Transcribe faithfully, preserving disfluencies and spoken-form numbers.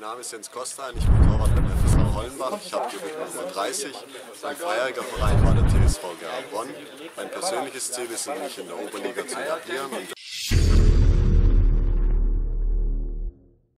Name ist Jens Costa und ich bin Torwart beim F S V Hollenbach. Ich habe die Nummer dreißig. Mein vorheriger Verein war der T S V Gera Bonn. Mein persönliches Ziel ist es, mich in der Oberliga zu etablieren und